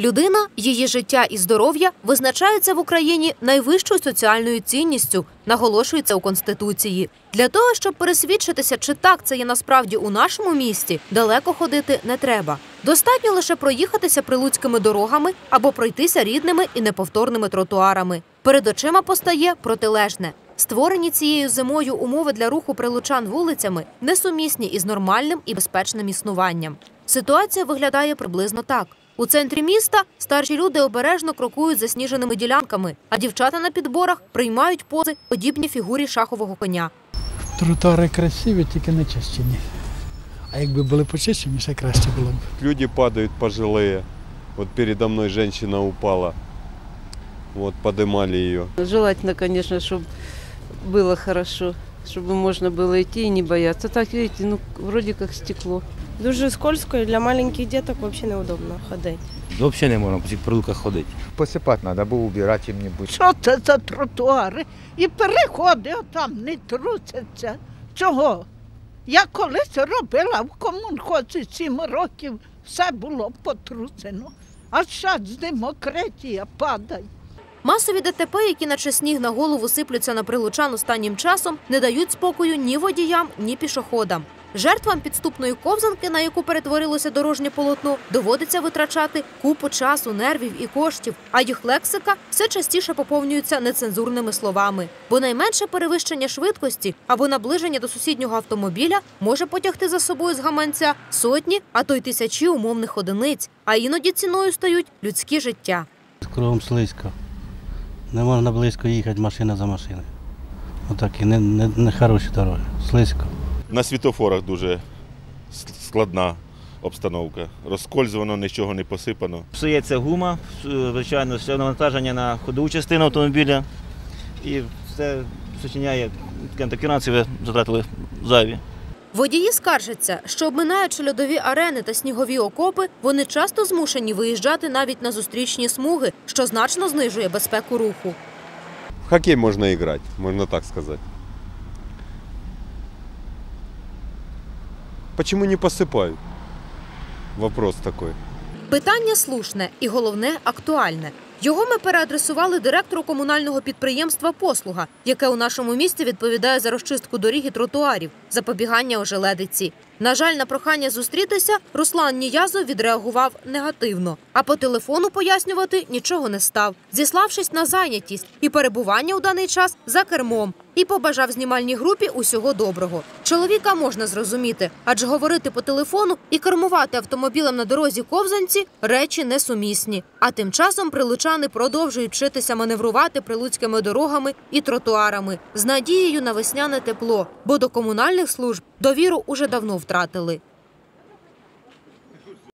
Людина, її життя і здоров'я визначаються в Україні найвищою соціальною цінністю, наголошується у Конституції. Для того, щоб пересвідчитися, чи так це є насправді у нашому місті, далеко ходити не треба. Достатньо лише проїхатися прилуцькими дорогами або пройтися рідними і неповторними тротуарами. Перед очима постає протилежне. Створені цією зимою умови для руху прилучан вулицями несумісні із нормальним і безпечним існуванням. Ситуація виглядає приблизно так. У центрі міста старші люди обережно крокують засніженими ділянками, а дівчата на підборах приймають пози, подібні фігурі шахового коня. Тротуари красиві, тільки не чищені. А якби були почищені, ще краще було б. Люди падают пожилые. Вот передо мной женщина упала. Вот поднимали ее. Желательно, конечно, чтобы было хорошо, чтобы можно было идти и не бояться. Так, видите, ну, вроде как стекло. Дуже скользко і для маленьких діток взагалі неудобно ходити. Взагалі не можна по цих прилуках ходити. Посипати треба, або убирати їм-небудь. Що це за тротуари? І переходи отам не трусяться. Чого? Я колись робила в комунхозі 7 років, все було потрусено. А зараз демократія падає. Масові ДТП, які наче сніг на голову сиплються на прилучан останнім часом, не дають спокою ні водіям, ні пішоходам. Жертвам підступної ковзанки, на яку перетворилося дорожнє полотно, доводиться витрачати купу часу, нервів і коштів, а їх лексика все частіше поповнюється нецензурними словами. Бо найменше перевищення швидкості або наближення до сусіднього автомобіля може потягти за собою з гаманця сотні, а то й тисячі умовних одиниць, а іноді ціною стають людські життя. Кругом слизько. Не можна близько їхати машина за машиною. Отакі не хороші дороги, слизько. На світлофорах дуже складна обстановка. Розкользувано, нічого не посипано. Псується гума, звичайно, все навантаження на ходову частину автомобіля. І це спричиняє фінансові затрати зайві. Водії скаржаться, що обминаючи льодові арени та снігові окопи, вони часто змушені виїжджати навіть на зустрічні смуги, що значно знижує безпеку руху. В хоккей можно играть, можно так сказать. Почему не посыпают? Вопрос такой. Питання слушне і, головне, актуальне. Його ми переадресували директору комунального підприємства «Послуга», яке у нашому місті відповідає за розчистку доріг і тротуарів, запобігання ожеледиці. На жаль, на прохання зустрітися Руслан Ніязов відреагував негативно, а по телефону пояснювати нічого не став, зіславшись на зайнятість і перебування у даний час за кермом, і побажав знімальній групі усього доброго. Чоловіка можна зрозуміти, адже говорити по телефону і кермувати автомобілем на дорозі ковзанці – речі несумісні. А тим часом прилучани продовжують вчитися маневрувати прилуцькими дорогами і тротуарами з надією на весняне тепло, бо до комунальних служб довіру уже давно втратили.